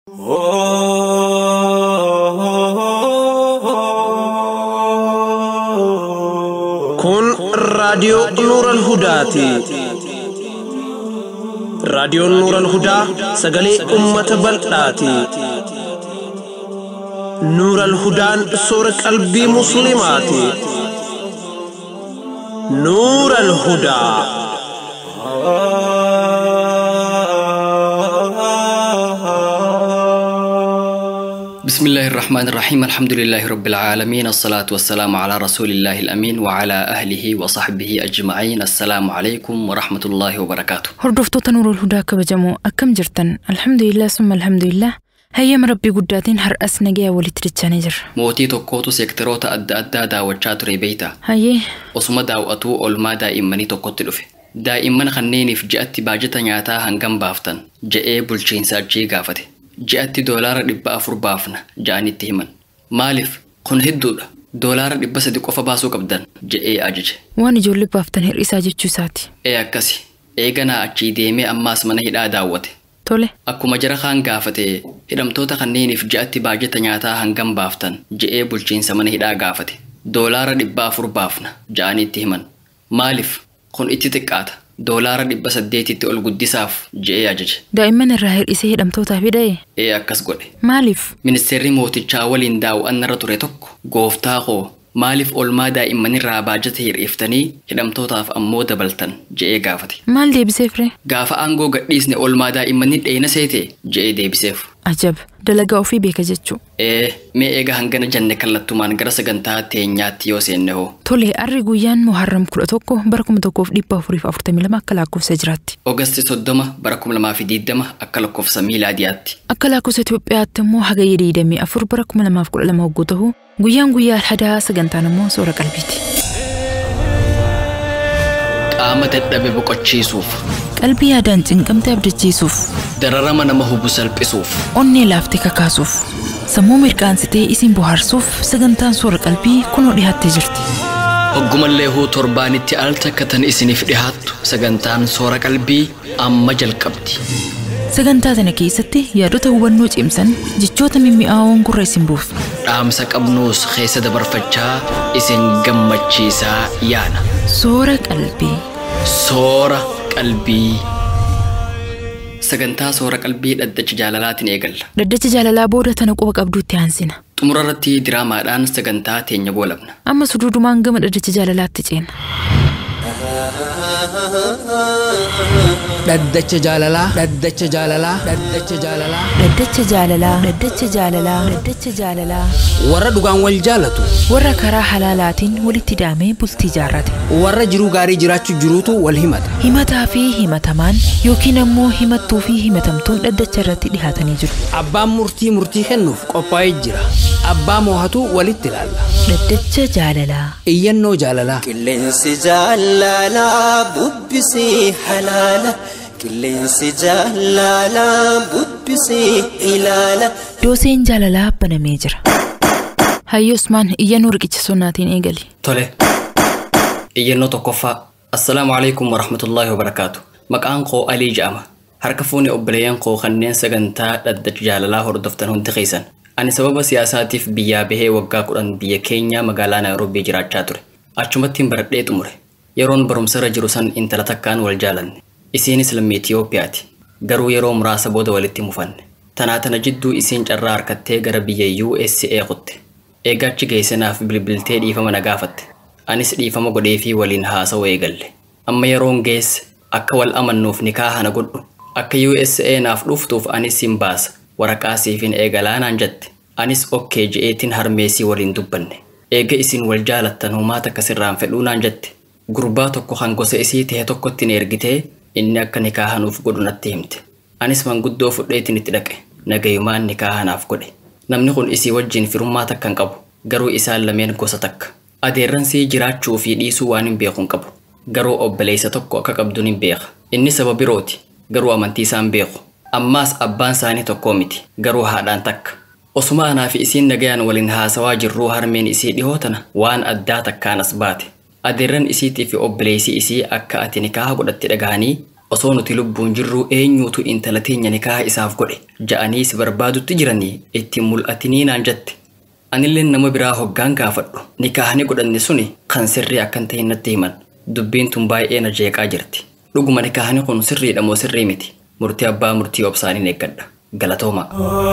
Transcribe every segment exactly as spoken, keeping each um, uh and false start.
كن راديو نور الهدى راديو نور الهدى سجلي أمة بلداتي نور الهدى سورة قلبي مسلماتي نور الهدى بسم الله الرحمن الرحيم الحمد لله رب العالمين الصلاة والسلام على رسول الله الأمين وعلى أهله وصحبه أجمعين السلام عليكم ورحمة الله وبركاته. هردفتو تنور الهدى كبجمو أكم جرتن الحمد لله ثم الحمد لله هيا مربي قداتين هر أسنجيا ولتريتشاني جر موتي توكوتو سيكتروتا أدى أدى داوتشات ريبيتا هيا وسما داوأتو أولما دائماني توكوتي لفي دائما خنيني في جأتي باجتا نياتا هنغم بافتن جئي بلشين ساجي غافتي جأتي دولار دبا أفر بافنا جاني تيمن مالف خن هدودا دولار دبا صدق وفا باسو قبدان جئي أجج واني جولي بافتن هر إساجي چوساتي إيه أكسي إيغانا أجي ديمي أماس من هدا داوتي تولي أكو مجرى خان غافتي هدمتوتا خنيني في جأتي باجتا نياتا هنغم بافتن جئي بلشين سمن هدا غافتي دولار دبا أفر بافنا جاني تيمن مالف خن اتتقاتا دولار دبا سديتي تقول قدساف جئي أجج دائما الراهر إسيه دمتوتا بداية إيه أكس قولي مالف ministeerri mootichaa waliin daawwannarra ture tokko gooftaa koo maaliif olmaa daa'imman irraa baajata hir'iftanii hidhamtootaaf ammoo dabaltan je'ee gaafate. maal deebiseef ree? Gaafa aangoo gadhiisne olmaa daa'imman dheena seete je'ee deebiseef. Ajab dalagaa ofii beeka jechuu. Ee mee eega hangana janne kallattumaan gara sagantaa teenyaatti yoo seenne hoo. Tole arri guyyaan muharram kudha tokko bara kuma tokkoof dhibba afuriif afurtamii lama akka lakkoofsa jiraatti. Oogasti soddoma bara kuma lamaa fi digdama akka lakkoofsa miilaadiyaatti. Akka lakkoofsa Itoophiyaatti immoo hagayya digdamii afur bara kuma lamaaf kudha lama hogguu ta'u guyyaan guyyaa alhadaa sagantaan immoo soora qalbiiti. Qaama dadhabe boqochiisuuf. Qalbii yaadaan cinqamte abdachiisuuf. Dararama nama hubu salphisuuf. Onnee laaftee kakaasuuf. Sammuu mirqaansitee isin bohaarsuuf sagantaan soora qalbii kunoo dhiyaattee jirti. Hoggumallee huu torbaanitti al takkatan isiniif dhihaattu sagantaan soora qalbii amma jalqabdi. Sagantaa tana keessatti yaadota hubannoo cimsan jechoota mimmi'aawoon gurra isin buufna. Dhaamsa qabnuus keessa dabarfachaa isin gammachiisaa yaana. Soora qalbii. Soora qalbii. Sagantaa soora qalbii dhaddacha jaalalaatiin eegalla. Dhaddacha jaalalaa booda tana quba qabduutti aansina. Xumurarratti diraamaadhaan sagantaa teenya goolabna. Amma suduudumaan gama dhaddacha jaalalaatti ceena. Dhaddacha jaalalaa dhaddacha jaalalaa dhaddacha jaalalaa dhaddacha jaalalaa dhaddacha jaalalaa dhaddacha jaalalaa warra dhugaan wal jaalatu warra karaa halaalaatiin walitti daamee bultii jaarrate warra jiruu gaarii jiraachuu jiruutu wal himata himataa fi himatamaan yookiin ammoo himattuu fi himatamtuun dhaddacha irratti dhihaatanii jiru. Abbaan murtii murtii kennuuf qophaa'ee jira. Abbaa moohatu walitti ilaalla. Dhaddacha jaalalaa. Iyyannoo jaalalaa. Qilleensi jaalalaa bubbisii halaala. Qilleensi jaalalaa bubbisii ilaala. Dooseen jaalalaa banamee jira. Hayyo Usmaan iyyannoo riqicha sonnaatiin eegali. Tole. Iyyannoo tokkoffaa. Assalaamu alaykum wa rahmatullahi wa barakaatu. Maqaan koo Alii jedhama. Harka fuuni obboleeyyan koo kanneen sagantaa dhaddacha jaalalaa hordoftan hundi keessan. Ani sababa siyaasaatiif biyyaa bahee waggaa kudhan biyya keenya magaalaa Naayiroobii jiraachaa ture. Achumattiin baradhee xumure. Yeroon barumsarra jiru san intala takkaan wal jaalanne. Isiinis lammii Itiyoophiyaati. Garuu yeroo muraasa booda walitti mufanne. Tanaa tana jidduu isiin carraa harkattee gara biyya U S A qotte. Eegaachi geessanaaf bilbiltee dhiifama na gaafatte. Anis dhiifama godheefii waliin haasawuu eegalle. Amma yeroon geesse akka wal amannuuf nikaaha na godhu. Akka U S A naaf dhuftuuf anis hin baasa. Waraqaa siifin eegalaa naan jette. Anis okkee je'eetiin harmeesii waliin dubbanne. Eega isin wal jaalattan homaa takka sirraan fedhuu naan jette. Gurbaa tokko kan gosa isii ta'e tokkotti ni ergitee inni akka nikaaha nuuf godhu natti himte. Anis manguddoo fudheetiin itti dhaqe. Nagayumaan nikaaha naaf godhe. Namni kun isii wajjin firummaa takka hin qabu. Garuu isaan lameen gosa takka. Adeerransii jiraachuu fi dhiisuu waan hin beeku hin qabu. Garuu obboleessa tokko akka qabduun hin beeka. Inni saba birooti. Garuu amantii isaan beeku. Ammaas abbaan isaanii tokkoo miti. Garuu haadhaan takka. Osuma anaa fi isiin nagayaan waliin haasawaa jirruu harmeen isii dhihootana waan addaa takkaan as baate. Adeerran isiitii fi obboleessi isii akka ati nikaaha godhatte dhagahanii osoo nuti lubbuun jirru eenyuutu intala teenya nikaaha isaaf godhe ja'anii si barbaadutti jiranii ittiin mul'atinii naan jette. Anillee nama biraa hoggaan gaafadhu nikaahni godhanne suni kan sirrii akkan ta'e natti himan. Dubbiin tun baay'ee na jeeqaa jirti. Dhuguma nikaahni kun sirriidha moo sirrii miti? Murtii abbaa murtii obsaaniin eeggadha. Galatooma.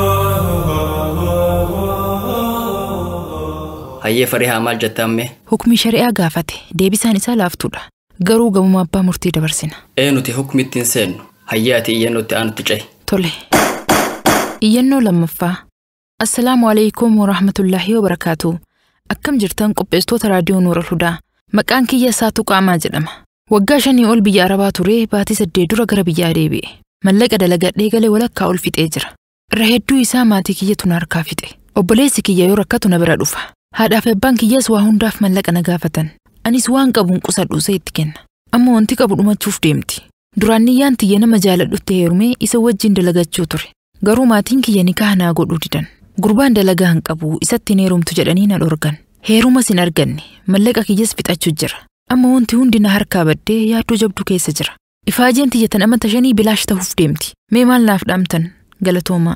Hayyee Farihaa maal jettaamme? Hukmi shari'aa gaafate deebisaan isaa laaftuudha. Garuu gamuma abbaa murtii dabarsina. Ee nuti hukmi ittiin seennu. Hayyee ati iyyannootti aanutti ce'i. Tole. Iyyannoo lammaffaa. Assalaamu alaykum wa rahmatullaahi wa barakaatu. Akkam jirtan qopheessitoota raadiyoo Nuura Hudaa. Maqaan kiyya Saatuu Qaamaa jedhama. Waggaa shanii ol biyya Arabaa ture baatii saddeet dura gara biyyaa deebi'e. Mallaqa dalagadhee galee walakkaa ol fixee jira. Irra hedduu isaa maatii kiyyatu na harkaa fixe. Obboleessi kiyya yoo rakkatu na bira dhufa. Haadhaaf abbaan kiyyaas waa hundaaf mallaqa na gaafatan. Anis waan qabuun qusadhuusee itti kenna. Amma wanti qabu dhumachuuf deemti. Duraan niyyaan tiyya nama jaaladhutti heerumee isa wajjin dalagachuu ture. Garuu maatiin kiyya nikaaha naa godhuu didan. Gurbaan dalagaa hin qabu isatti hin heerumtu jedhanii na dhorgan. Heerumas hin arganne mallaqa kiyyas fixachuu jira. Amma wanti hundi na harkaa baddee yaaddoo jabduu keessa jira. Ifaajeen tiyya tan amata shanii bilaash ta'uuf deemti. Mee maal naaf dhaamtan? Galatooma.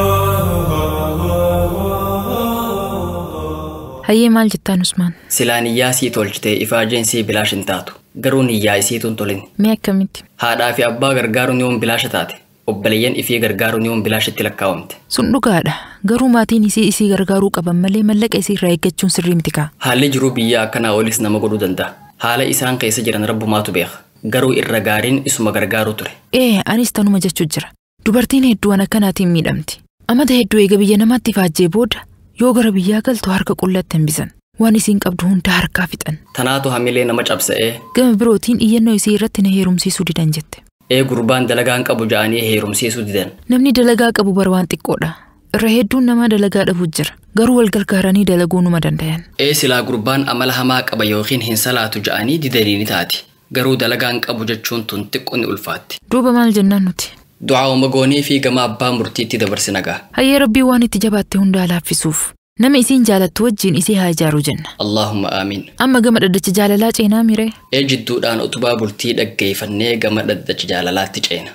Hayyee maal jettaan Usmaan? Silaa niyyaa sii tolchitee ifaajeen sii bilaash hin taatu. Garuu niyyaa isiituun tolin. Mee akkamitti? Haadhaa fi abbaa gargaaruun yoon bilaasha taate. Obboleeyyan ifii gargaaruun yoon bilaashitti lakkaawamte. Sun dhugaadha. Garuu maatiin isii isii gargaaruu qaban malee mallaqa isii irraa eeggachuun sirrii miti kaa. Haalli jiruu biyyaa akkanaa olis nama godhuu danda'a. Haala isaan keessa jiran rabbumaatu beeka. Garuu irra gaariin isuma gargaaruu ture. Ee anis tanuma jechuu jira. Dubartiin hedduun akkanaatiin miidhamti. Amata hedduu eega biyya namaatti ifaajjee booda yoo gara biyyaa galtu harka qullatti hin bisan. Waan isiin qabdu hunda harkaa fixan. Tanaatu hamilee nama cabsa'ee. Gama birootiin iyyannoo isii irratti na heerumsiisuu didan jette. Ee gurbaan dalagaan qabu ja'anii heerumsiisuu didan. Namni dalagaa qabu bar waan xiqqoodha. Irra hedduun nama dalagaa dhabu jira. Garuu wal gargaaranii dalaguu numa dandayan. Ee silaa gurbaan amala hamaa qaba yookiin hin salaatu ja'anii didanii ni taati. Garuu dalagaan qabu jechuun tun xiqqoo ni ulfaatti. Duuba maal jennaan nuti? Du'aa umagoonii fi gama abbaa murtiitti dabarsina gaa. Hayyee Rabbii waan itti jabaatte hundaa laaffisuuf. Nama isiin jaalattu wajjin isii haa ijaaru jenna. Allahumma aamin. Amma gama dhaddacha jaalalaa ceenaa mire. Ee jidduudhaan utubaa bultii dhaggeeffannee gama dhaddacha jaalalaatti ceena.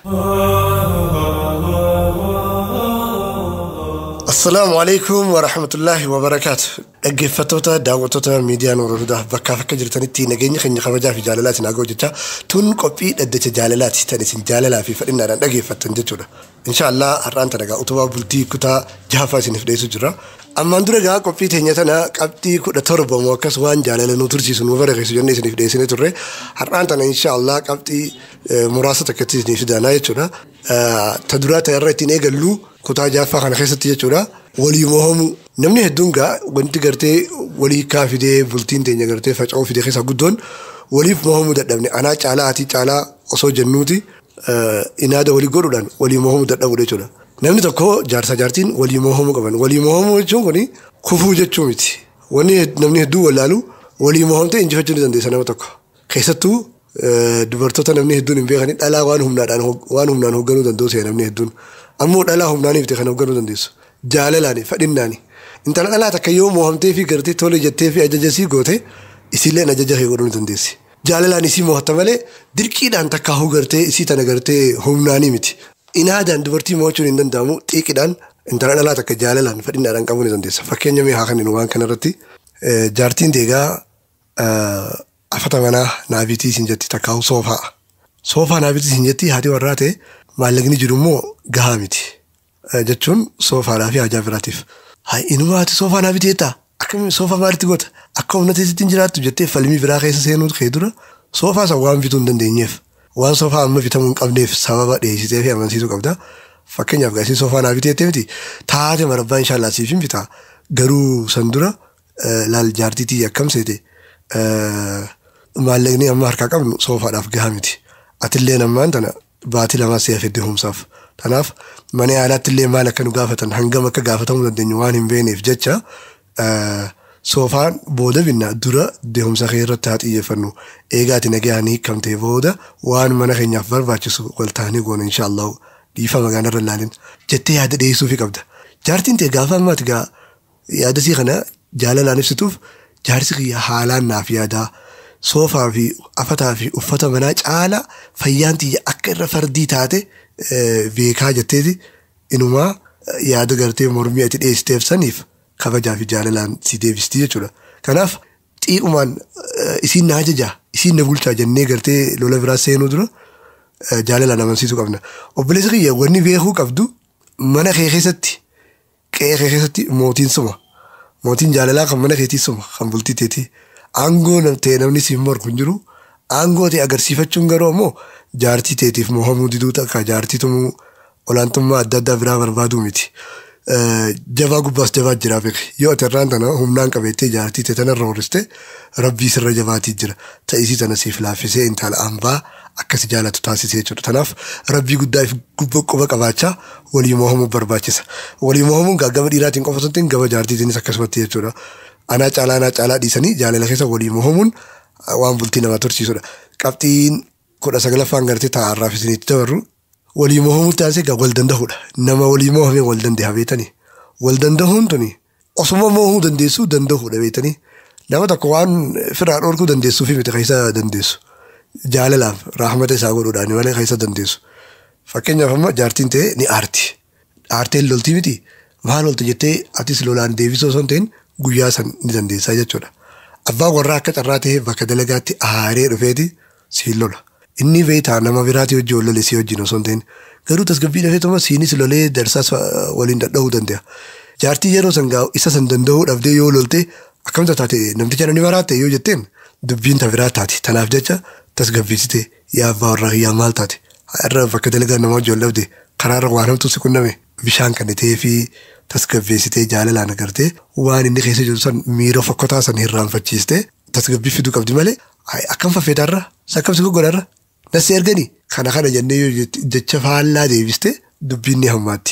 Assalaamu alaykum wa rahmatullahi wa barakaatu. Dhaggeeffattoota daawwattoota miidiyaa Nuura Hudaa bakka bakka jirtanitti nageenya keenya kabajaa fi jaalalaatiin haa ga'u jecha tun qophii dhaddacha jaalalaati tan isin jaalalaa fi fedhinnaadhaan dhaggeeffattan jechuudha. Inshaallah har'aan tana gaa utubaa bultii kutaa jahaffaa isiniif dhiyeessu jira. Ammaan dura gaa qophii teenya tana qabxii kudha torba moo akkas waan jaalala nu tursiisu nu barakeessu jennee isiniif dhiyeessinee turre. Har'aan tana inshaallah qabxii muraasa takkatti isiniif fidanaa jechuudha. Ta duraa ta'e irra ittiin eegallu kutaa jahaffaa kana keessatti jechuudha. Walii mohamu namni hedduun gaa wanti gartee walii kaafidee bultiin teenya gartee faca'uu fidee keessa guddoon waliif mohamuu dadhabne anaa caalaa ati caalaa osoo jennuuti inaada walii godhuudhaan walii mohamuu dadhabu jechuudha. Namni tokko jaarsa jaartiin walii mohamuu qaban. Walii mohamuu jechuun kuni kufuu jechuu miti. Wanni namni hedduu wallaalu walii mohamtee injifachuu ni dandeessa nama tokko. Keessattuu dubartoota namni hedduun hin beekani dhalaa waan humnaadhaan waan humnaan hoogganuu danda'u ta'e namni hedduun. Ammoo dhalaa humnaaniif ta'e kan hoogganuu dandeessu. Jaalalaani fedhinnaani. Intala dhalaa takka yoo mohamtee fi gartee tole jettee fi ajajasii goote isiillee ajaja kee godhuu ni dandeessi. Jaalalaan isii mohatta malee dirqiidhaan takka hoo gartee isii tana gartee humnaanii miti. Inaadaan dubartii mo'achuun hin danda'amu xiiqiidhaan intala dhalaa takka jaalalaan fedhinnaadhaan qabuu ni dandeessa. Fakkeenya mee haa kanneen waan kanarratti jaartiin deegaa afata manaa naabitii isin jetti takka hoo soofaa. Soofaa naabitii isin jetti haati warraa ta'e maallaqni jiru immoo gahaa miti. Jechuun soofaadhaa fi hajaa biraatiif. Haa inuma ati soofaa naabitii jettaa akkamiin soofaa maalitti goota akka humna teessitti hin jiraattu jettee falmii biraa keessa seenuu kee dura soofaa san waan bituu hin dandeenyeef. Waan soofaa amma bitamuu hin qabneef sababa dhiyeessitee fi amansiisuu qabda. Fakkeenyaaf gaasii soofaa naa bitee jettee taate marabbaa inshaallah siif hin bitaa. Garuu san dura laal jaartiitii akkam seete maallaqni amma harkaa qabnu soofaadhaaf gahaa miti. Atillee ammaan tana baatii lamaa si'a fedde humsaaf. Kanaaf mana yaalaatti illee maal akka nu gaafatan hangam akka gaafatamuu dandeenyu waan hin beekneef jecha soofaan booda binna dura deemsa kee irratti haa xiyyeeffannu. Eegaati nagaanii hiikamtee booda waan mana keenyaaf barbaachisu wal taanee goona inshaallah dhiifa magaalaa irra ilaalin jettee yaada dhiyeessuufi qabda. Jaartiin ta'e gaafa ammaati gaa yaada sii kana jaalalaan ibsituuf jaarsi kiyya haalaan naaf yaadaa soofaa fi afataa fi uffata manaa caala fayyaan tiyya akka akka irra fardii taate beekaa jetteeti inumaa yaada gartee mormii ati dhiyeessiteef saniif kabajaa fi jaalalaan si deebistii jechuudha. Kanaaf xiiqumaan isiin na ajajaa isiin na bulchaa jennee gartee lola biraa seenuu dura jaalalaan amansiisuu qabna. Obboleessa kiyya wanni beekuu qabdu mana kee keessatti qe'ee kee keessatti mootiin suma. Mootiin jaalalaa kan mana keetii suma kan bultii teetii. Aangoo ta'e namni siin morku hin jiru. Aangoo ta'e agarsiifachuun garuu ammoo jaartii teetiif mohamuu diduu takka jaartii tumuu olaantummaa adda addaa biraa barbaaduu miti. Jabaa gubbaas jabaa jira beek. Yoo ati irraan tana humnaan qabeettee jaartii ta'e tanarra horiste rabbii sirra jabaatii jira. Ta'isii tana siif laaffisee intala hambaa akkasi jaalatu taasisee jechuudha. Kanaaf rabbii guddaa fi quba qabaachaa walii mohamuu barbaachisa. Walii mohamuun gama dhiiraatiin qofa osoo hin ta'in gama jaartiitiinis akkasumatti jechuudha. Anaa caalaa anaa caalaa dhiisanii jaalala keessa walii mohamuun waan bultii nama tursiisudha. Qabxiin kudha sagalaffaan gartee taa'arraaf isinitti dabarru walii mohamuu taasise egaa wal danda'uudha. Nama walii mohamee wal dandeenya beetanii. Wal danda'uun tuni osuma mohamuu dandeessuu danda'uudha beetanii. Nama tokko waan firaa dhorkuu dandeessuu fi miti keessa dandeessu. Jaalalaaf rahmata isaa godhuudhaan malee keessa dandeessu. Fakkeenyaaf amma jaartiin ta'e ni aarti. Aarteen loltii miti. Maal loltu jettee atis lolaan deebisoo osoo hin ta'in guyyaa san ni dandeessaa jechuudha. Abbaan warraa akka carraa ta'e bakka dalagaatti aaree dhufeeti siin lola. Inni beekaa nama biraati hojii wal lolee si wajjin osoo hin ta'in garuu tasgabbii dhufeetuma siinis lolee darsaas waliin dadhabuu danda'a. Jaartii yeroo san isa san danda'uu dhabdee yoo lolte akkamta taate namticha namni baraatte yoo jetteen dubbiin ta biraa taati. Tanaaf jecha tasgabbiisitee yaa abbaa warraa yaa maal taate irra bakka dalagaa nama wajjin wal dhabde karaarra waan hamtuu si qunname bishaan kannitee fi tasgabbeessitee jaalalaan agartee waan inni keessa jiru san miira fokkotaa san hirraanfachiistee tasgabbii fiduu qabdi malee akkam faffeetaarra sakkam si goggodarra nasi erganii kana kana jennee yoo jecha faallaa deebiste dubbiin ni hammaatti.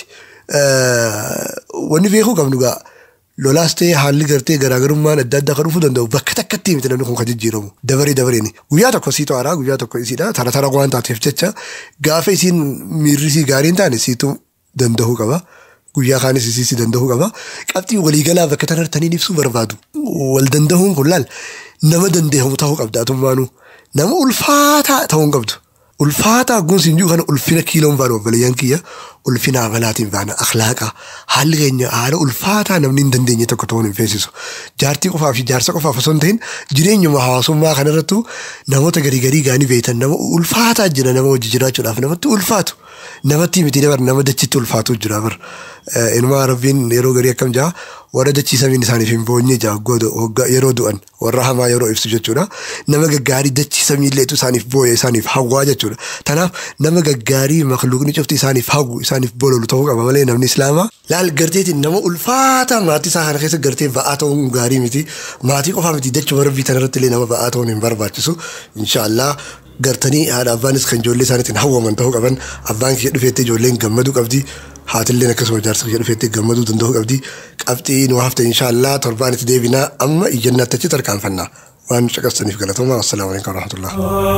Wanni beekuu qabnu gaa lolaas ta'ee haalli gartee garaagarummaan adda addaa kan dhufuu danda'u bakka takkatti miti namni kun kan jijjiiramu dabaree dabareeni guyyaa tokko sii to'araa guyyaa tokko isiidha tara tara waan taateef jecha gaafa isiin miirri sii gaarii hin taane siitu danda'uu qaba. Guyyaa kaanis isii danda'uu qaba. Qabxii waliigalaa bakka tanartaniin ibsuu barbaadu. Wal danda'uun kun laal nama dandeehamu ta'uu qabda atummaanuu. Nama ulfaataa ta'uu qabdu. Ulfaataa gunsiin jiru kana ulfina kiiloon baanu obboleeyyan kiyya ulfina amalaatiin baana akhlaaqa haalli keenya haala ulfaataa namni hin dandeenye tokko ta'uun hin feesisu. Jaartii qofaa fi jaarsa qofaaf osoo hin ta'in jireenyuma hawaasummaa kanarrattu namoota garii garii gaanii beektan nama ulfaataa jira nama hojii jiraachuudhaaf namatti ulfaatu. Namatti miti dabar nama dachitti ulfaatu jira bar. Inumaa rabbiin yeroo garii akkam jaa warra dachiisamiin isaaniif hin boonye jaa yeroo du'an warra hamaa yeroo ibsu jechuudha. Nama gaggaarii dachiisamiilleetu isaaniif booye isaaniif hawwaa jechuudha. Tanaaf nama gaggaarii makluuqni cufti isaaniif hawwu isaaniif bololu ta'uu qaba malee namni islaamaa laal garteetiin nama ulfaataa maatii isaa kana keessa gartee ba'aa ta'uun gaarii miti. Maatii qofaa miti dachuma rabbii tanarratti illee nama ba'aa ta'uun hin barbaachisu. Inshaallah gartanii haadha abbaanis kan ijoollee isaaniitiin hawwaman ta'uu qaban abbaan kiyya dhufeettee ijoolleen gammaduu qabdi. Haatilleen akkasuma jaarsa kiyya dhufeettee gammaduu danda'uu qabdi. Qabxii nu hafte inshaallah torbaan itti deebinaa amma iyyannaatti achi tarkaanfannaa. Waan caqasaniif galatooma. Assalaamu alaikum warahmatullah.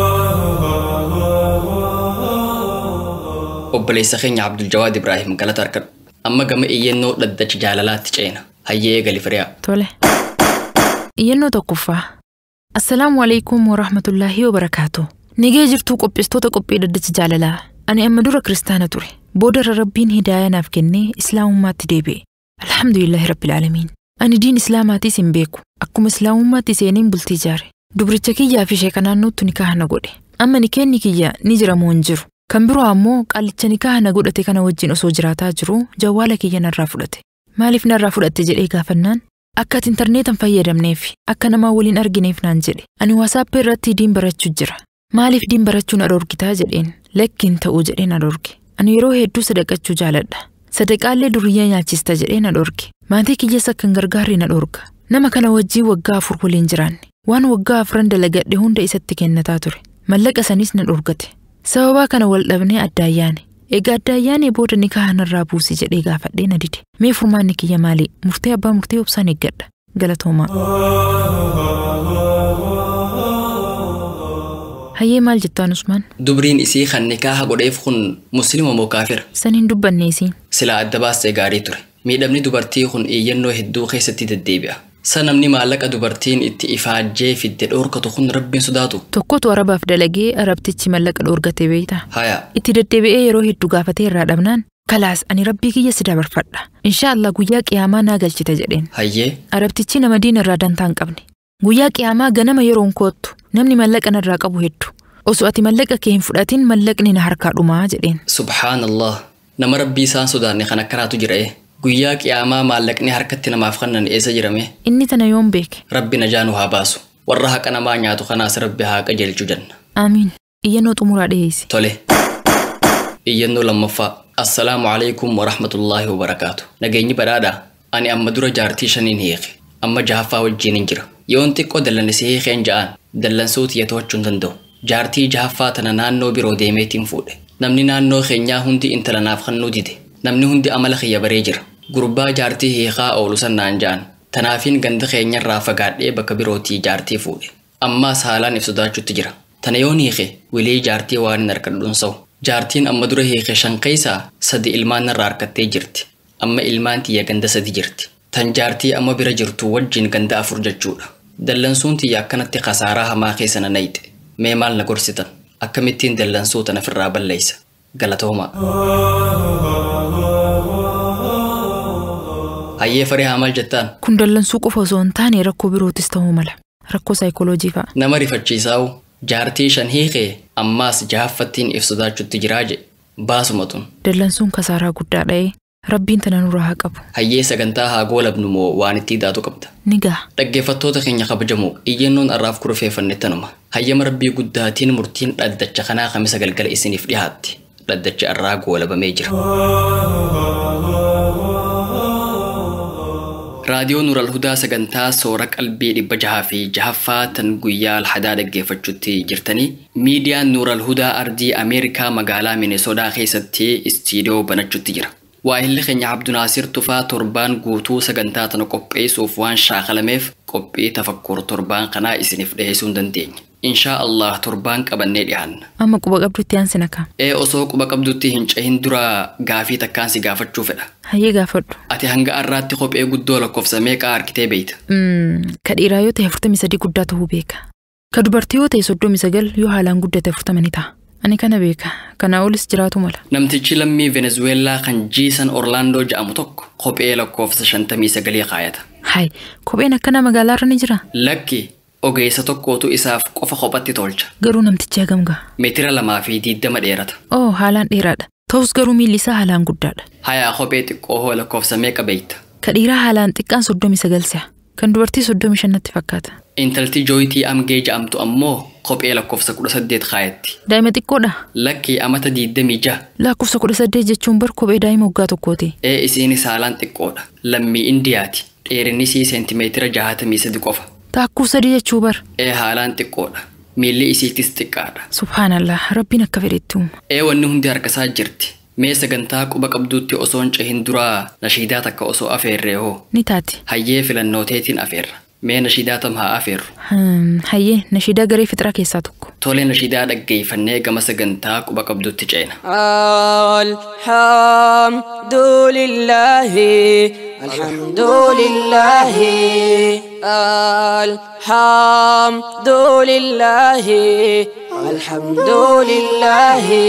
Obboleessa keenya Abdul Jawaad Ibrahim galata harkadhu. Amma gama iyyannoo dhaddacha jaalalaatti ceena. Hayyee eegali firiyaa. Tole. Iyyannoo tokkoffaa. Assalaamu alaikum warahmatullahi wabarakaatuh. Nigee jirtuu qopheessitoota qophii dhaddacha jaalalaa. Ani amma dura kiristaana ture. Booda rabbiin hidaaya naaf kennee islaamummaatti deebi'e. Alhamdulillahi rabbil aalamiin. Ani diin islaamaatis hin beeku. Akkuma islaamummaatti seeniin bultii ijaare. Dubricha kiyyaa fi sheeka naannootti nikaha na godhe. Amma nikeenni kiyya ni jira moo hin jiru. Kan biroo ammoo qaalicha nikaha na godhate kana wajjin osoo jiraataa jiru jawwaala kiyya narraa fudhate. Maaliif narraa fudhatte jedhee gaafannaan akka ati intarneetan fayyadamneef akka namaa waliin argineef naan jedhe. Ani waasaappi irratti diin barachuu jira. Maaliif diin barachuun adorgitaa jedheen lekkiin ta'uu jedheen adorge. Ani yeroo hedduu sadaqachuu jaaladha. Sadaqaallee duriyyaa nyaachista jedheen adorge. Maatii kiyyaas akkan gargaarri na dhorga. Nama kana wajjii waggaa afur waliin jiraanne. Waan waggaa afran dalagadhe hunda isatti kennataa ture. Mallaqa sanis na dhorgate. Sababaa kana wal dhabnee addaayyaane. Egaa addaayyaane booda nikaha narraa buusi jedhee gaafadhee na dide. Mee furmaanni kiyya maali? Murtee abbaa murtee obsaan eeggadha. Galatoomaa. Hayyee maal jettaan Usmaan? Dubriin isii kan nikaha godheef kun muslima moo kaafira? San hin dubbanne isiin. Silaa adda baastee gaarii ture. Miidhamni dubartii kun iyyannoo hedduu keessatti deddeebi'a. sanamni maallaqa dubartiin itti ifaajjee fidde dhoorkatu kun rabbiin sodaatu tokkotu arabaaf dalagee arabtichi mallaqa dhoorgatee beeyta haya itti deddeebi'ee yeroo hedduu gaafatee irraa dhabnaan kalaas ani rabbii kiyya si dabarfadha inshaallah guyyaa qiyaamaa naa galchita jedheen hayyee arabtichi nama diin irraa dantaa hin qabne guyyaa qiyaamaa ganama yeroon koottu namni mallaqa narraa qabu hedduu osoo ati mallaqa kee hin fudhatin mallaqni na harkaa dhumaa jedheen subhaanallah nama rabbii isaan sodaanne kan akkanaatu jira guyyaa qiyaamaa maallaqni harkatti namaaf kannan eessa jirame inni tana yoom beeke rabbi najaanu haa baasu warra haqa namaa nyaatu kanaas rabbi haa qajeelchu janna aamiin iyyannoo xumuraa dhiyeessi tole iyyannoo lammaffaa assalaamu alaykum wa rahmatullaahi wa barakaatu nageenyi badhaadha ani amma dura jaartii shaniin hiike amma jahaffaa wajjiin hin jira yoon xiqqoo dallanisi hiikeen ja'aan dallansuuti yatoachuu hin danda'u jaartii jahaffaa tana naannoo biroo deemeetiin fuudhe namni naannoo keenyaa hundi intala naaf kannuu dide namni hundi amala kiyya baree jira gurbaa jaartii hiikaa oolu sannaan ja'an tanaafiin ganda keenyarraa fagaadhee bakka birootii jaartii fuudhe ammaas haalaan if sodaachuutti jira tana yoon hiike wilii jaartii waan hin harkadhuun sa'u jaartiin amma dura hiike shan keessaa sadi ilmaan narraa harkattee jirti amma ilmaan tiyya ganda sadi jirti tan jaartii amma bira jirtu wajjin ganda afur jechuudha dallansuun tiyya akkanatti khasaaraa hamaa keessa na nayxe mee maal na gorsitan akkamittiin dallansuu tana firraa balleeysa galatooma hayyee faree hamal jettaan kun dallansuu qofa osoo hin taane rakkoo birootis ta'uu mala rakkoo saayikooloojii fa'a nama rifachiisaa'u jaartii shan hiikee ammaas jahaffattiin if sodaachuutti jiraa je baasumatun dallansuun kasaaraa guddaa dha'ee rabbiin tana nurraa haa qabu hayyee sagantaa haa goolabnu moo waan itti daatu qabda ni gaha dhaggeeffattoota keenya kabajamoo iyyannoon arraaf kurfeeffanne tanuma hayyama rabbii guddaatiin murtiin dhaddacha kanaa kamisa galgala isiniif dhihaatti dhaddacha arraa goolabamee jira raadiyoo Nuur al-Hudaa sagantaa soora qalbii dhibba jahaa fi jahaffaa tan guyyaa alhadaa dhaggeeffachuutti jirtanii miidiyaan Nuur al-Hudaa ardii Ameerikaa magaalaa Minesoodaa keessatti istiidiyoo banachuutti jira waahilli keenya Abdunaasir Tufaa torbaan guutuu sagantaa tana qopheessuuf waan shaakalameef qophii tafakkur torbaan kanaa isiniif dhiheessuu hin dandeenye inshaa Allah torbaan qabannee dhiyaanna amma quba qabdutti aansina ka ee osoo quba qabdutti hin cehin dura gaafii takkaan si gaafachuu fedha hayyee gaafadhu ati hanga arraatti kophee guddoo lakkoofsa meeqaa harkitee beeyta ka dhiiraa yoo ta'e afurtamii sadii guddaa ta'uu beeka ka dubartii yoo ta'e soddomii sagal yoo haalaan guddate afurtama ni ta'a ani kana beeka kana olis jiraatu mala namtichi lammii venezuelaa kan jiisan orlaandoo ja'amu tokko kophee lakkoofsa shantamii sagalii kaayata hay kopheen akkana magaalaarra ni jira lakki ogeessa tokkootu isaaf qofa kophatti tolcha garuu namtichi hagamga meetira lamaa fi diddama dheerata oo haalaan dheeraadha ta'us garuu miilli isaa haalaan guddaadha hayaa kophee xiqqoo hoo lakkoofsa meeqa beeyta ka dhiiraa haalaan xiqqaan soddomii sagal si'a kan dubartii soddomii shannatti fakkaata intalti jooyitii amgee ja'amtu ammoo kophee lakkoofsa kudha saddeet kaayatti daa'ima xiqqoodha lakkii amata diddamii ja'a lakkoofsa kudha saddeet jechuun bar kophee daa'ima waggaa tokkooti ee isiinis haalaan xiqqoodha lammii indiyaati dheerinni isii seentimeetira jahatamii sadi qofa taakkuu sadii jechuu bar ee haalaan xiqqoodha miilli isiitis xiqqaadha subhaanallah rabbiin akka fedhetti uuma ee wanni hundi harkasaa jirti mee sagantaa quba qabduutti osoo hin cehin duraa nashiidaa takka osoo afeerree hoo ni taati hayyee filannooteetiin afeerra mee nashiidaa tam haa afeerru hayyee nashiidaa garee fixraa keessaa tokko tole nashiidaa dhaggeeffannee gama sagantaa quba qabduutti ceena alhamdulillahi alhamdulillahi alhamdulillahi alhamdulillahi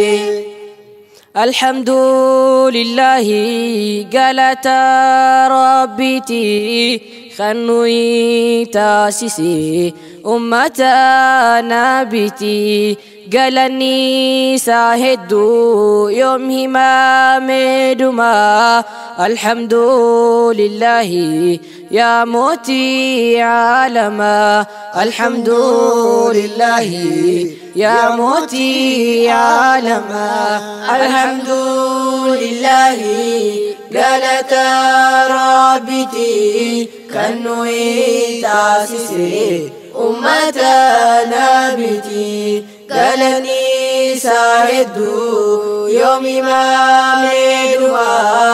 alhamdulillahi galata rabbiti khanui taasisi ummata nabiti galani sahedu yom himame duma alhamdulillahi ya moti alama alhamdulillahi ya moti alama alhamdulillahi galata rabbiti kanui taasisi ummata nabiti galani sahedu yomi mamedua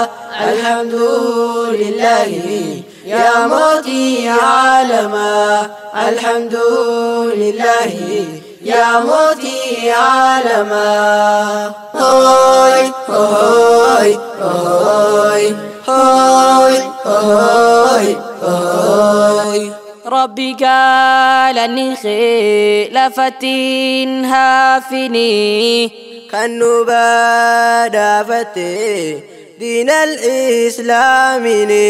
alhamdulillahi ya moti alama alhamdulillahi ya moti alama hoy hoy hoy hoy hoy hoy ربي قال أني خلفتين هافني كانوا بدا فتي دين الإسلام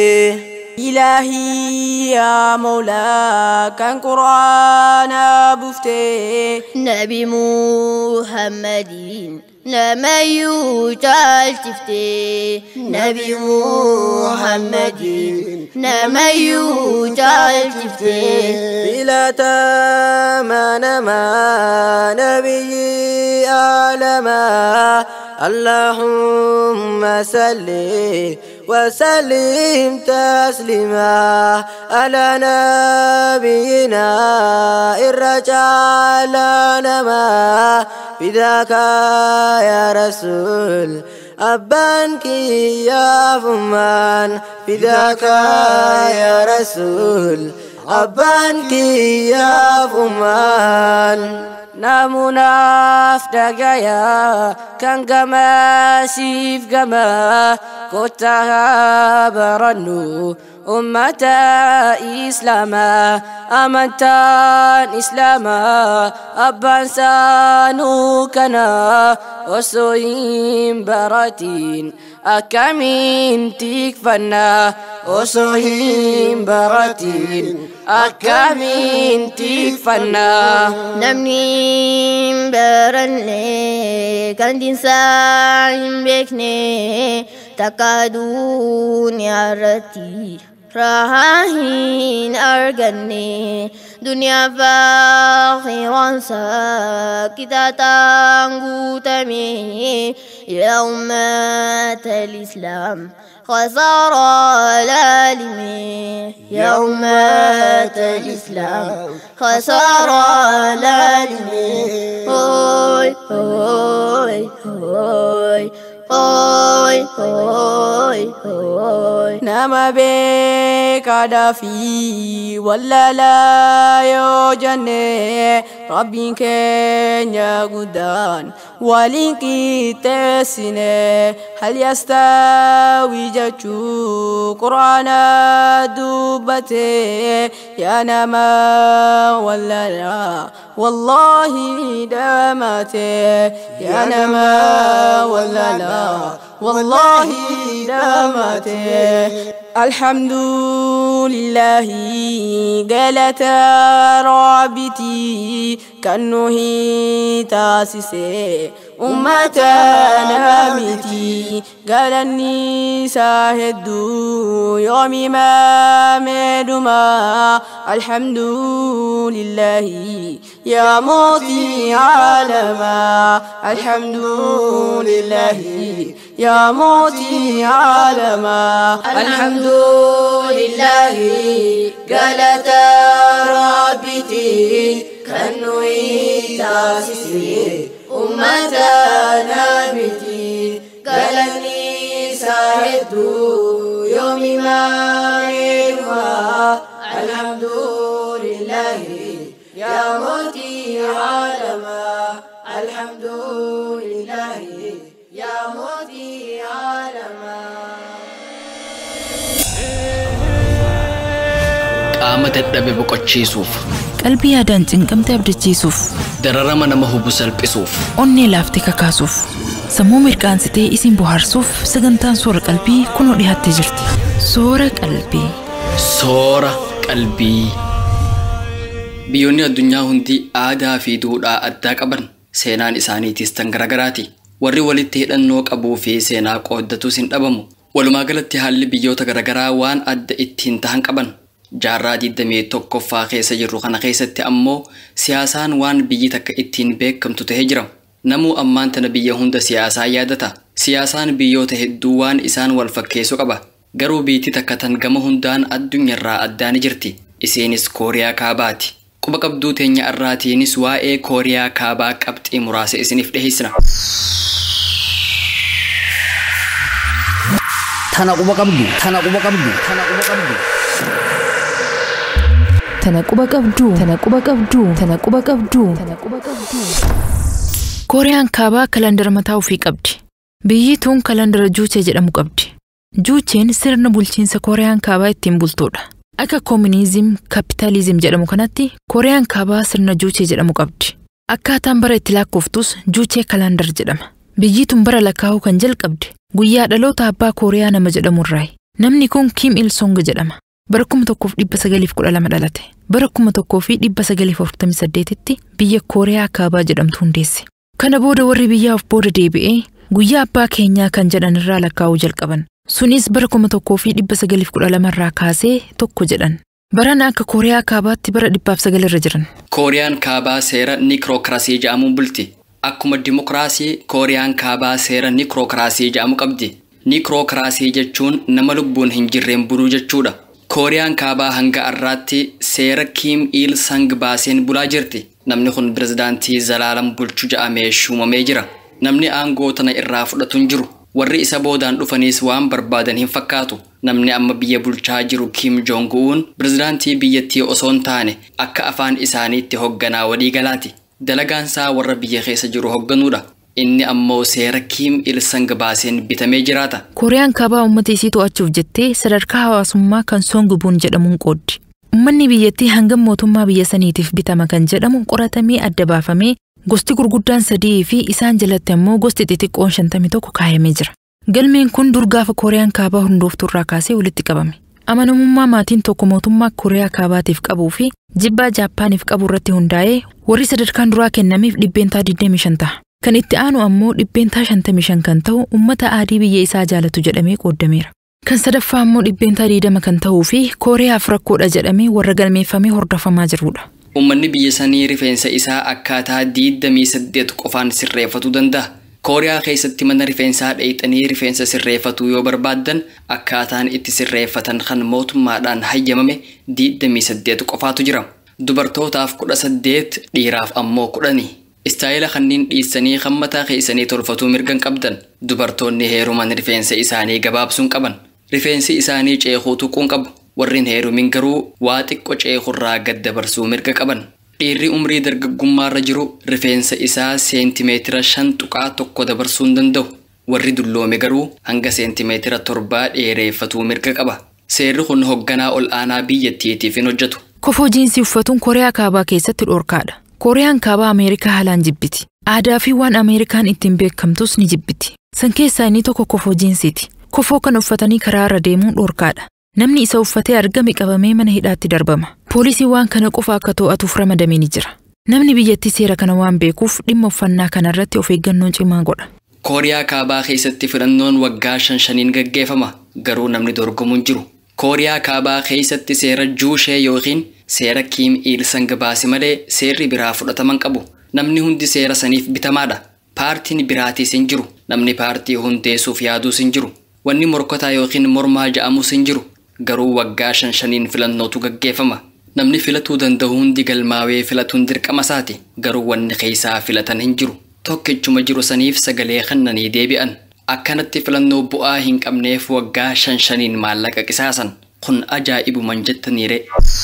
إلهي يا مولا كان قرآن بفتي نبي محمد لما يوجال تفتي نبي محمد لما يوجال تفتي بلا تامن ما نبي آلما اللهم صل وسلم تسليما على نبينا الرجال نما بذاك يا رسول أبانك يا فمان بذاك يا رسول أبانك يا فمان نامونا فدقايا كان قما سيف قما كتها برنو أمة إسلاما أمنتان إسلاما أبان سانو كنا وسوين براتين أكامين تكفنا وسوين براتين أكامين تكفنا نمني برني كان دينسان بكني تكادوني عرتي راهين أرغني دنيا فاخرا ساكتة تنقوتمي يا أمة الإسلام خسر العالمين يا أمة الإسلام خسر العالمين هوي هوي هوي هوي هوي هوي نما بك دافي ولا لا يوجني ربي كن يا قدان ولينك تسني هل يستوي جاتشو قرآن دوبتي يا نما ولا لا والله دامتي يا نما ولا لا والله دامتي الحمد لله قالت رابتي كأنه تاسسي أمتنا ميتي قال النساء هدو يومي ما مدما الحمد لله يا موتي عالما الحمد لله يا موتي عالما الحمد لله قالت ربتي كأنه تاسسي أمتنا بتي قال النساء هدو يومي ما مدما الحمد لله يا موتي عالما الحمد لله يا موتي عالما قامت الدبي بقچيسوف qalbii yaadaan cinqamtee abdachiisuuf dararama nama hubu salphisuuf onnee laaftee kakaasuuf sammuu mirqaansitee isin bohaarsuuf sagantaan soora qalbii kunoo dhiyaattee jirti. Soora qalbii. Soora qalbii. Biyyoonni addunyaa hundi aadaa fi duudhaa addaa qaban seenaan isaaniitis tan garagaraati. Warri walitti hidhannoo qabuu fi seenaa qooddatus hin dhabamu. Walumaa galatti haalli biyyoota garagaraa waan adda ittiin tahan qaban. Jaarraa digdamii tokkoffaa keessa jirru kana keessatti ammoo siyaasaan waan biyyi takka ittiin beekamtu tahee jira. Namuu ammaan tana biyya hunda siyaasaa yaadata. Siyaasaan biyyoota hedduu waan isaan wal fakkeessu qaba. Garuu biyyi takka tan gama hundaan addunyaarraa addaani jirti. Isiinis Kooriyaa Kaabaati. Quba qabduu teenya irraatiinis waa'ee Kooriyaa Kaabaa qabxii muraasa isiniif dhiheessina. Tana quba qabdu, tana quba qabdu, tana quba qabdu. Tana quba qabdu, tana quba qabdu, tana quba qabdu, tana quba qabdu. Kooriyaan Kaabaa kalandara mataa ofii qabdi. Biyyi tun kalandara Juuchee jedhamu qabdi. Juucheen sirna bulchiinsa Kooriyaan Kaabaa ittiin bultuudha. Akka koominizim kapitaalizim jedhamu kanatti Kooriyaan kaabaa sirna juuchee jedhamu qabdi. Akkaataan bara itti lakkooftus juuchee kalaandar jedhama. Biyyi tun bara lakkaa'uu kan jalqabde guyyaa dhaloota abbaa Kooriyaa nama jedhamurraayi. Namni kun Kim Il Sung jedhama. Bara kuma tokkoof dhibba sagaliif kudha lama dhalate. Bara kuma tokkoo fi dhibba sagaliif afurtamii saddeetitti biyya Kooriyaa kaabaa jedhamtu hundeesse. Kana booda warri biyyaa of booda deebi'ee guyyaa abbaa keenyaa kan jedhan irraa lakkaa'uu jalqaban. Sunis bara kuma tokkoo fi dhibba sagaliif kudha lama irraa kaasee tokko jedhan. Barana akka Kooriyaa kaabaatti bara dhibbaaf sagal irra jiran. Kooriyaan kaabaa seera nikirookiraasii jedhamuun bulti. Akkuma dimokiraasii Kooriyaan kaabaa seera nikirookiraasii jedhamu qabdi. Nikirookiraasii jechuun nama lubbuun hin jirreen buluu jechuudha. Kooriyaan kaabaa hanga har'aatti seera Kim Il Sung baaseen bulaa jirti. Namni kun pirezidaantii Zalaalam bulchu jedhamee shuumamee jira. Namni aangoo tana irraa fudhatu hin jiru. Warri isa boodaan dhufaniis waan barbaadan hin fakkaatu. Namni amma biyya bulchaa jiru Kim Jong-un pirezidaantii biyyattii osoo hin taane akka afaan isaaniitti hoogganaa waliigalaati. Dalagaansaa warra biyya keessa jiru hoogganuudha. Inni ammoo seera Kim Il Sung baaseen bitamee jiraata. Kooriyaan kaabaa uummata isii to'achuuf jettee sadarkaa hawaasummaa kan Songbun jedhamuun qooddi. Uummanni biyyattii hangam mootummaa biyya saniitiif bitama kan jedhamu qoratamee adda baafamee gosti gurguddaan sadii fi isaan jalatti ammoo gosti xixiqqoon shantamii tokko kaayamee jira. Galmeen kun dur gaafa Kooriyaan kaabaa hundooftuu irraa kaasee walitti qabame. Amanamummaa maatiin tokko mootummaa Kooriyaa kaabaatiif qabuu fi jibbaa Jaappaaniif qabu irratti hundaa'ee warri sadarkaan duraa kennameef dhibbeentaa digdamii shan ta'a. Kan itti aanu ammoo dhibbeentaa shantamii shan kan ta'u uummata aadii biyya isaa jaalatu jedhamee qoodameera. Kan sadaffaa ammoo dhibbeentaa digdama kan ta'uu fi Kooriyaaf rakkoodha jedhamee warra galmeeffamee hordofamaa jirudha. Uummanni biyya sanii rifeensa isaa akkaataa digdamii saddeet qofaan sirreeffatuu danda'a. Kooriyaa keessatti mana rifeensaa dheeyxanii rifeensa sirreeffatuu yoo barbaaddan akkaataan itti sirreeffatan kan mootummaadhaan hayyamame digdamii saddeet qofaatu jira. Dubartootaaf kudha saddeet, dhiiraaf ammoo kudhani. Istaayila kanneen dhiissanii kan mataa keessanii tolfatuu mirgan qabdan. Dubartoonni heeruman rifeensa isaanii gabaabsuun qaban. Rifeensi isaanii ceekuu tuquun qabu. Warreen heerumin garuu waa xiqqoo ceekurraa gad dabarsuu mirga qaban. Dhiirri umrii dargaggummaarra jiru rifeensa isaa seentimeetira shan tuqaa tokko dabarsuu hin danda'u. Warri dulloome garuu hanga seentimeetira torbaa dheereeffatuu mirga qaba. Seerri kun hoogganaa ol aanaa biyyattiitiif hin hojjetu. Kofoo jiinsii uffatuun Kooriyaa kaabaa keessatti dhorkaadha. Kooriyaan kaabaa Ameerikaa haalaan jibbiti. Aadaa fi waan Ameerikaan ittiin beekamtus ni jibbiti. San keessaa inni tokko kofoo jiinsiiti. Kofoo kan uffatanii karaa irra deemuun dhorkaadha. Namni isa uffatee argame qabamee mana hidhaatti darbama. Poolisiin waan kana qofa akka to'atuuf ramadamee ni jira. Namni biyyattii seera kana waan beekuuf dhimma uffannaa kana irratti of eeggannoon cimaa godha. Kooriyaa kaabaa keessatti filannoon waggaa shan shaniin gaggeeffama. Garuu namni dorgomu hin jiru. Kooriyaa kaabaa keessatti seera juushee yookiin seera Kim Il Sung baase malee seerri biraa fudhataman qabu. Namni hundi seera saniif bitamaadha. Paartiin biraatiis hin jiru. Namni paartii hundeessuuf yaaduus hin jiru. Wanni morkotaa yookiin mormaa ja'amus hin jiru. Garuu waggaa shan shaniin filannootu gaggeeffama. Namni filatuu danda'u hundi galmaawee filatuun dirqama isaati. Garuu wanni keessaa filatan hin jiru. Tokkichuma jiru saniif sagalee kennanii deebi'an. Akkanatti filannoo bu'aa hin qabneef waggaa shan shaniin maallaqa qisaasan. Kun ajaa'ibuman jettaniire.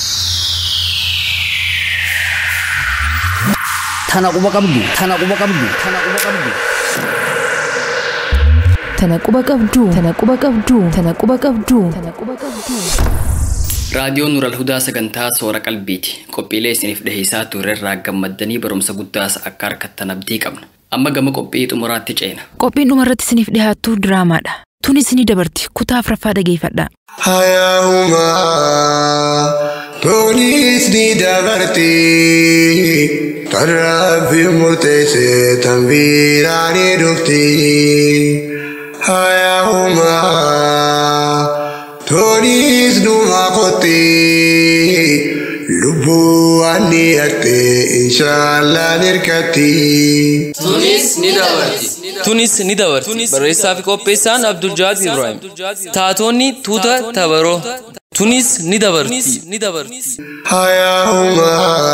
Tana quba qabdu, tana quba qabdu, tana quba qabdu. Tana quba qabdu, tana quba qabdu, tana quba qabdu, tana quba qabdu. Raadiyoon Nuural Hudaa sagantaa soora qalbiiti. Qophiilee isiniif dhiheessaa turerraa gammaddanii barumsa guddaas akka harkattan abdii qabna. Amma gama qophii xumuraatti ceena. Qophiin dhumarratti isiniif dhiyaattu diraamaadha. Tun isinii dabarti kutaa afuraffaa dhageeffadhaa. Hayaahuma tunis ni dabarti karaafi murteessee tanbiiraanii dhufti. Hayaahuma tunis numa qotti lubbuu ani ate inshallah nirkatti. Tunis ni dabarti. Tunis ni dabarti. Barreessaa fi qopheessaan Abdul Jaad Ibrahim. Taatonni tuuta tabaroo. Tunis ni dabarti. Hayaahuma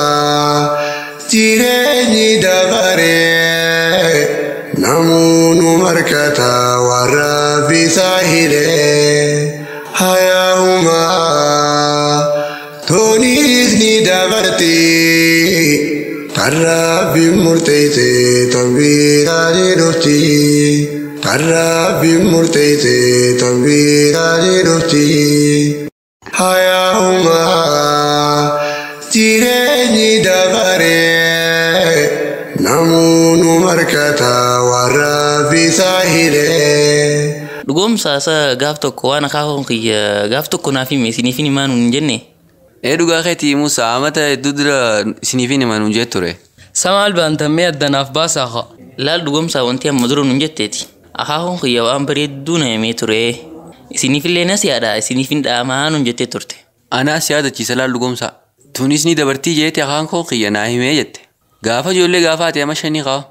jireenyi dabaree namoonni markata warra bisaa hidhee. Hayaahuma tunis ni dabarti karaafi murteessee tanbiiraanii dhufti. Karaafi murteessee tanbiiraanii dhufti. hayaahuma jireenyi dabaree namoonni markata warra bisaa hidhee. Dhugoomsaasa gaaf tokko waan akaakaa'uun kiyya gaaf tokko naaf hime isiniif hin himaa nuun jenne. Ee dhugaa keetii Musaa amata hedduu dura isiniif hin himaa nuun jette ture. Samaal baantammee addanaaf baasaa laal dhugoomsaa wanti amma dura nuun jetteeti. Akaakaa'uun kiyya waan bareedduu na himee ture. Isiniif illee nas yaada isiniif hin dhaamaa nuun jettee turte. Anaas yaadachiisa laal dhugoomsaa. Tunis ni dabartii jeetti akaakaa'uun kiyya naa himee jette. Gaafa ijoollee gaafa ati amma shanii qaba.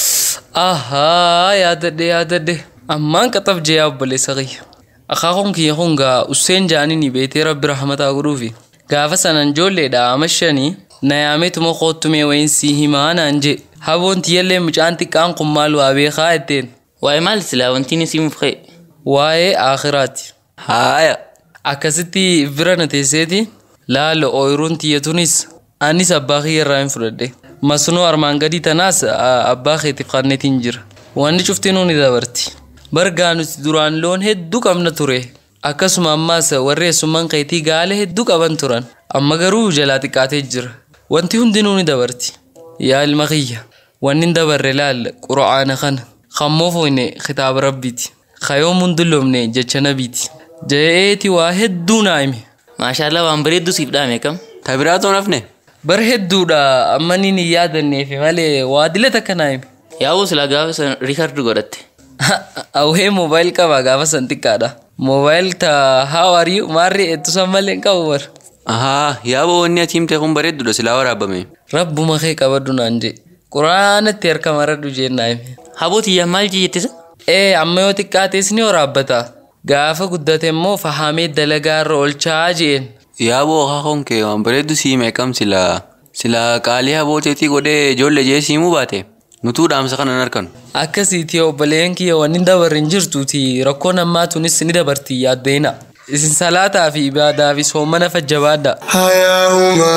Ahaa yaadadhe yaadadhe. Ammaan qaxaf jee obboleessa kiyya. Akaakaa'uun kiyya kun gaa Useen jaaniin beetee rabbi rahmataa godhuufi. Gaafa sanan ijoolleedha amma shanii na yaameetuma qoottumee wayinsii himaa naan jee. Haboon tiyyallee mucaan xiqqaan kun maal waa beekaa jetteen. Waa'ee maal silaa wantiin isiin fufee? Waa'ee aakhiraati. Haaya. Akkasitti bira na teesseeti laala ooyiruun tiyyatunis anis abbaa kiyya irraa hin fudhadhe. Masnoo armaan gadii tanaas abbaa keetiif qanneetiin jira. Wanni cuftinuu ni dabarti. Bargaa nuti duraan loon hedduu qabna ture. Akkasuma ammaas warri eessummaan keetii gaala hedduu qaban turan. Amma garuu jalaa xiqqaatee jira. Wanti hundinuu ni dabarti. Yaa ilma kiyya. Wanni hin dabarre laal qura'aana kana. Kammoo foyne kitaaba rabbiiti. Kayoo mundulloomne jecha nabiiti. Je'eeti waa hedduu naa hime. Maashaallah waan bareedduu siif dhaame kam? Tabiraatoo nafne? Bar hedduudha amma ni hin yaadanneefi malee waa dila takka naa hime. Yaa'uu silaa gaafa san riikardi godhatte. Awwee moobaayil qaba gaafa san xiqqaadha. Moobaayil taa how are you maarree ettusan malee hin qabu bar. Ahaa yaaboo wanni ati himte kun bareedduudha silaa waraabame. Rabbuma kee qabaddu naan jee. Quraanatti harka maradhu jeen naa hime. Habootiyyaa maal jettisa? Ee amma yoo xiqqaates ni waraabbata. Gaafa guddate immoo fahamee dalagaa irra oolchaa jeen. Yaaboo akaakaa'uun kee waan bareeddu siime kam silaa silaa qaalii habooteetii godhee ijoollee jee siimuu baate. Nutuu dhaamsa kana hin arganu. Akkasiiti obboleen kiyya wanni dabarre hin jirtuuti rakkoon ammaa tunis ni dabarti yaaddeena. Isin salaataa fi ibaadaa fi soomana fajjabaadha. Hayaahuma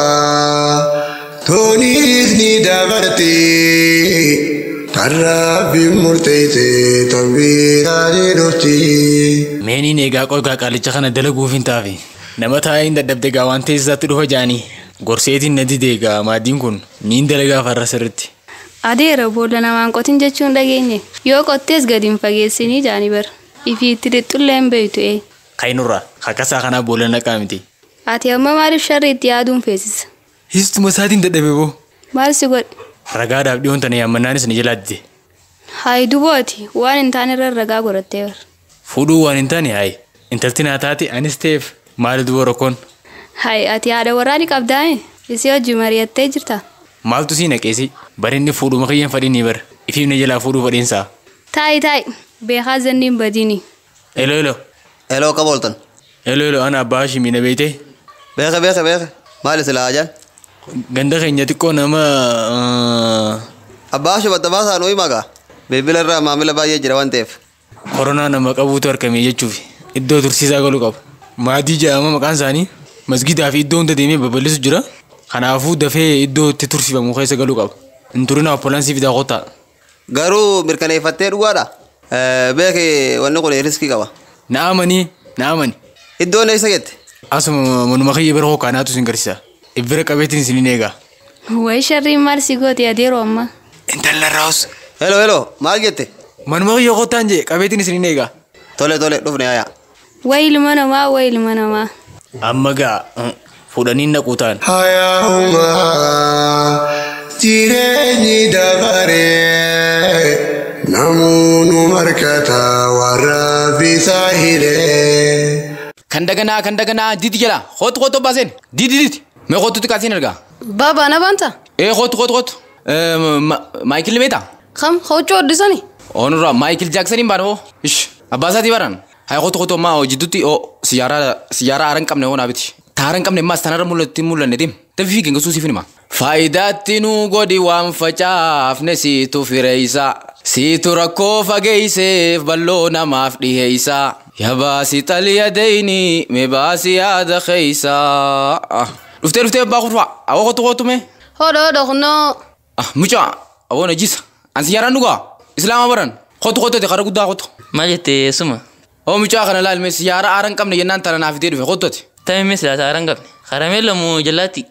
tunis ni dabarti tarraafi murteessee tambiiraa jedhufti. Meeniin eegaa qolgaa qaalicha kana dalaguuf hin taafe. Nama taa'ee hin dadhabde gaa waan teessisaatti dhufa jaanii. Gorseetiin na didee gaa maaddiin kun niin dalagaa farra sirritti. Adeera boolla namaan qotin jechuun dhageenye. Yoo qottees gadi hin fageessinii jaanii bara. Ifii itti dhixxullee hin beektu ee. Kainurraa haqasaa kanaa boolla naqaa miti. Ati amma maaliif sharri itti yaaduun feesisa? Histuma isaatiin dadhabe boo. Maal si godhe? Ragaadhaaf dhiyoon tana yaammannaanis ni jalaa dide. Hayi dubooti waan hin taane irra ragaa godhattee bara. Fuudhuu waan hin taane hayi. Intalti naa taate anis ta'eef maali duboo rakkoon? Hayi ati haadha warraani qabdaa'e isii hojii mari'attee jirta. Maaltu sii naqeesi barinni fuudhuma kiyyaan fadhiinii bara ifiif na jalaa fuudhuu fadhiinsaa. Taayi taayi beekaa zanniin badiini. Elo elo. Elo qabooltan. Elo elo ana abbaa hashimii na beeyte. Beeka beeka beeka maali silaa ajaan? Ganda keenya xiqqoo nama. Abbaa hashim adda baasaa nuyi magaa bilbila irraa maamila baay'ee jira waan ta'eef. Koronaa nama qabuutu argame jechuuf iddoo tursiisaa galuu qabu. Maatii jedhama maqaan isaanii masgidaa fi iddoo hunda deemee babal'isu jira. Kanaafuu dafee iddoo itti tursiifamu keessa galuu qaba. Hin turina appolaansii fidaa qotaa. Garuu mirkaneeffattee dhugaadha. Beekee wanni kun riskii qaba. Naamanii naamani. Iddoon eessa jette? Asuma manuma kiyya bira hookaanaatu isin garsiisa. Ibbira qabeetiin isin eegaa. Wayi sharriin maal si goote adeeroo amma? Intala raawus. Hello hello maal jette? Manuma kiyya qotaan jee qabeetiin isin eegaa. Tole tole dhufne yaa. Wayi ilma namaa wayi ilma namaa. Amma gaa fuudhanii naquu ta'an. Hayaahuma jireenyi dabaree namoonni markata warra bisaa hidhee. Kan daganaa kan daganaa didi jala hootu hootu baaseen didi didi mee hootu xiqqaatiin argaa. Baabaa na baanta. Ee hootu hootu hootu Maayikil meeta. Kam hoochoo oddisani. Onurraa Maayikil Jaaksaniin baana hoo ish abbaasaati baran haa hootu hootu ammaa hojjitutti oo siyaaraa siyaaraa aaran qabne hoo naabiti. Taaran qabne maas tanarra mul'atti mul'anne dim tafi fiigin gasuusiif nima. Faayidaatti nu godhi waan facaafne siitu fireeysa siitu rakkoo fageeyseef balloo namaaf dhiheeysa yabaasi xaliya deyni mebaasi yaada keeysa. Dhuftee dhuftee abbaa kurfaa awwa qotu qotume. Hodho hodho kunoo. Mucaa awwa najisa ansi yaaraan dhugaa islaama baran qotu qotote qara guddaa qotu. Maal jettee suma? Oo mucaa kana laalme siyaara aaran qabne yennaan tana naaf itee dhufe qotote. Tami misla taaraan qabne. Karamella moo jalaatti?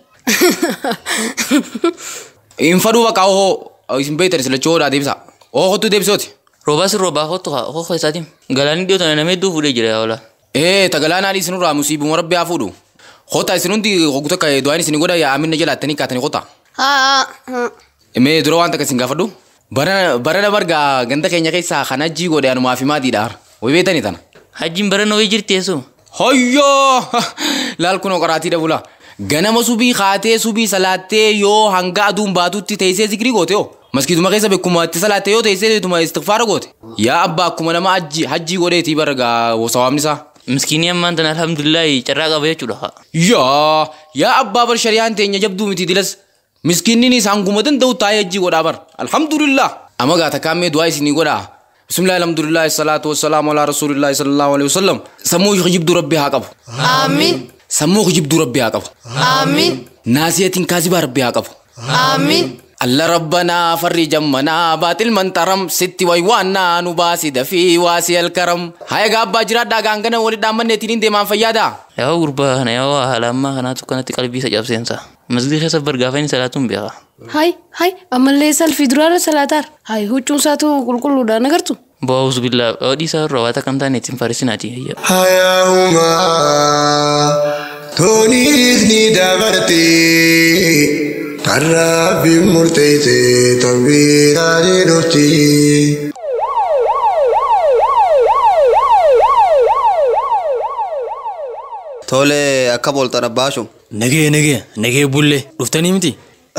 Hin faduu bakka hoo isin beektan sila choodhaa deebisa. Oo kottu deebisooti. Roobaa si roobaa kottu haa hoo isaatiin. Galaanni dhiyootan nama hedduu fuudhee jira yaa ola. Ee tagalaan haadhi isinurraa musiibuma rabbi haa fuudhu. Kota isin hundi hogguu takka du'aan isin godha yaa amina jalaattanii kaatanii kota. Haa. Mee dura waan takka isin gaafadhu. Barana marga ganda keenya keessaa kan hajjii godhe anumaa fi maatiidha. Way beetanii tana. Hajjiin barana wayii jirti eessu. Hoyyoo! Laal kunoo qoraatii dabula. Ganama subii kaatee subii salaattee yoo hanga aduun baatutti teessee zikrii goote yoo. Maskiituma keessa beekuma itti salaattee yoo teessee tuma istighfaara goote. Yaa abbaa akkuma nama hajji hajjii godheetii barga sawaamni isaa. Miskiinii ammaan tana alhamdulillahi carraa qaba jechuudha. Yaa yaa abbaa bar shari'aan teenya jabduu miti dilas. Miskiinninis hanguma danda'u taa'ee hajjii godhaa bar. Alhamdulillah. Amma gaata kaammee du'aa isinii godhaa. Bismillah alhamdulillah salatu wassalamu ala rasulillahi sallallahu alaihi wasallam. Sammuu jibdu rabbi haa qabu. Amiin. Sammuu jibdu rabbi haa qabu. Amiin. Naasiyatiin kaasiba rabbi haa qabu. Amiin. Allah rabbana farrij ammana baatil mantaram sitti waywaanna nu baasi dafii waasi alkaram. Haya gaabbaa jiraadhaa gaangana walii dhaammanneetiin deemaan fayyaada. Yaa gurbaa kana yaa haala ammaa kanaatu kanatti qalbii isa cabseensa. Masjidii keessa bargaafanii salaatuun beeka. Hai hai amallee salfii duraarra salaatar. Hai huccuun isaatu qulqulluudhaan agartu. Baawus billaa odii isaa irraa waata kam taane ittiin farisinaati. Hayaahuma toniis ni dabarte karraa fi murteesse tanbiiraalee dhufti. Tole akka booltan abbaashu. Nagee nagee nagee bulle dhuftanii miti.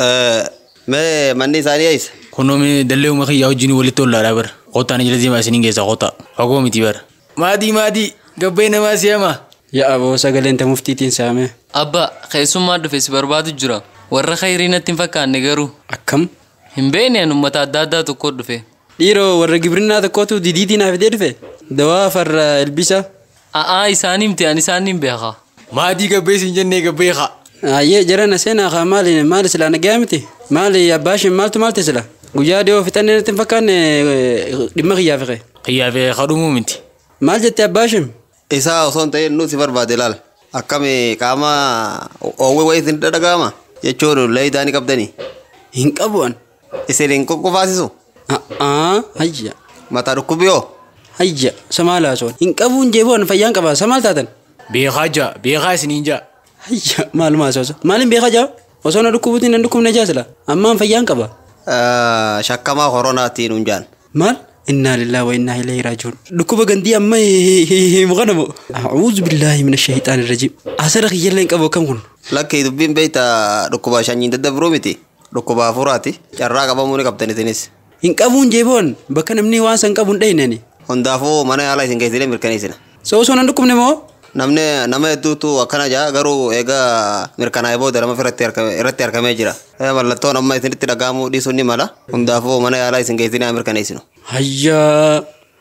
Mee manni isaanii eessa? Kunoo mee dallee uumaa kiyyaa wajjin walitti ollaadhaa bara. Qotaan jala deemaa isiniin keessaa qota. Fagoo miti bara. Maadii maadii gabbee namaa si'ama. Yaa aboo sagaleen ta muftiitiin saame. Abba keessummaa dhufe si barbaadu jira. Warra khayrii natti hin fakkaanne garuu. Akkam? Hin beekneen uummata adda addaa tokko dhufe. Dhiiroo warra gibirinnaa tokkotu didiitiin hafitee dhufe. Dawaa farra elbisa. A'aa isaanii miti ani isaanii hin beeka. Maadii gabbee siin jennee gabbee haa. Ayyee jarana seenaa kaa maali maali silaa nagaa miti. Maali abbaashin maaltu maalti sila. Guyyaa dhiyoo fixannee natti hin fakkaanne dhimma kiyyaa fiqe. Kiyyaa fiqe kadhumuu miti. Maal jette abbaashin? Isaa osoo hin ta'in nuti barbaade laal. Akkami qaama oowwee wayii isin dhadhaga'ama jechuun leeyidaan qabdanii. Hin qabu'an. Isin hin qoqqofaasisu. Aa hayya. Mataa dhukkubiyoo. Hayya samaalaa soon. Hin qabuun jeeboon fayyaan qaba samaal taatan. Beekaa jaa beekaa isiniin jaa. Hayya maalumaa soosa. Maaliin beekaa jaa? Osoo na dhukkubuutiin na dhukkubne jaasila. Ammaan fayyaan qaba. Shakkamaa koronaatiin hunjaan. Maal? Inna lillahi wa inna ilayhi raji'un. Dhukkuba gandii amma muqanamu. A'uudhu billahi minash shaytaanir rajiim. Asara kiyyalleen qabu kam kun. Lakkii dubbiin beeyta dhukkuba shanyiin daddabiruu miti. Dhukkuba afuraati. Carraa qabamuu ni qabdan isinis. Hin qabuun jeeboon bakka namni waan san qabuun dhaynani. Hundaafuu mana yaalaa isin keessillee mirkaneessina. So osoo nan dhukkubne moo? Namne nama hedduutu akkana jaa garuu egaa mirkanaa'ee booda nama irratti argamee jira. Mallattoon amma isinitti dhaga'amuu dhiisuun ni mala. Hundaafuu mana yaalaa isin keessillee mirkaneessinu. Hayyaa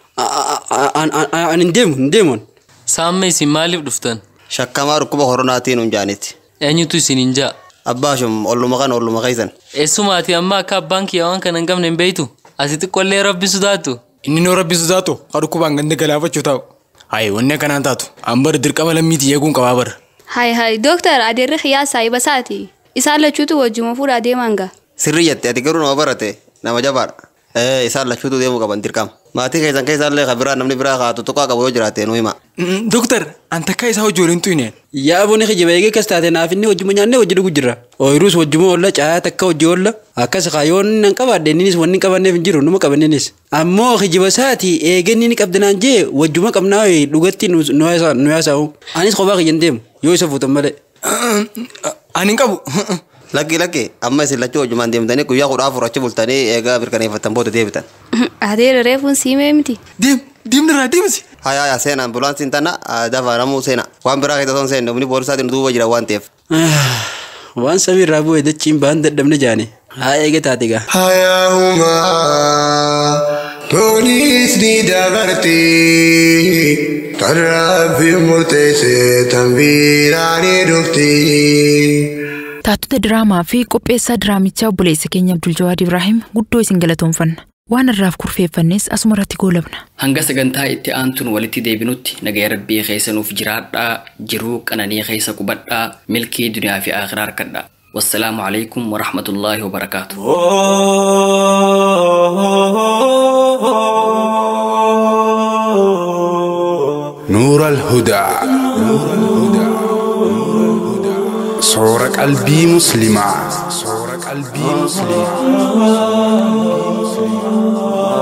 ani hin deemu hin deemuun. Saamme isin maaliif dhuftan? Shakkamaa dhukkuba koronaatiin hunjaanitti. Eenyutu isin hin jaa? Abbaashum olluma kana olluma keessan. Eessumaati amma akka abbaan kiyyaa waan kana hin qabne hin beeytu. Ati xiqqollee rabbi sodaatu. Inni noo rabbi sodaatu kan dhukkubaan ganda galaafachuu taa'u. Hayi wanni akkanaan taatu ambar dirqama lammiitii eeguun qabaa bara. Hayi hayi dooktar adeerri xiyyaa saayiba saati. Isaan lachuutu wajjuma fuudhaa deemaan gaa. Sirrii jette ati garuu nama barate nama jabaadha. Eh isaan lachuutu deemuu qaban dirqama. Maatii keessan keessaallee kabiraa namni biraa kaatu tokko qabu yoo jiraate nu hima. Dooktar an takka isaa hojii waliin tuyne. Yaa booni kijiba eegee kas taate naaf inni wajjuma nyaannee wajji dhugu jirra. Ooyiruus wajjuma olla caayaa takka hojii olla. Akkas kaayoon nan qabaadde innis wanni qabanneef hin jiru numa qabannenis. Ammoo kijiba saati eegeen ni qabdanaan jee wajjuma qabnaa dhugatti nu yaasaa'u. Anis kophaa kiyyan deemu yoo isa fuutan malee. Ani hin qabu. Lakki lakki amma isin lachuu wajjumaan deemtanii guyyaa kudha afur achi bultanii eegaa mirkaneeffatan booda deebitan. Adeera reefuun siimee miti. Deem deemnirraa deemsi. Haya haya seena ambulaansiin tana dafa namuu seena waan biraa keessa son seenne humni poolisaatiin duuba jira waan ta'eef. Waan samiirraa bu'ee dachiin baan dadhabne jaane haa eege taate gaa. Hayaahuma toniis ni dabarte karraa fi murteesse tanbiiraalee dhufti. Taatota diraamaa fi qopheessaa diraamichaa obboleessa keenya Abdul Jawaad Ibrahim guddoo isin galatoomfanna. Waan irraaf kurfeeffannes asuma irratti goolabna. Hanga sagantaa itti aantuun walitti deebinutti nagaya rabbii keessa nuuf jiraadhaa, jiruu qananii keessa qubadhaa, milkii duniyaa fi akhiraa harkadhaa. والسلام عليكم ورحمة الله وبركاته. نور الهدى صورة قلبي مسلمة صورة قلبي مسلمة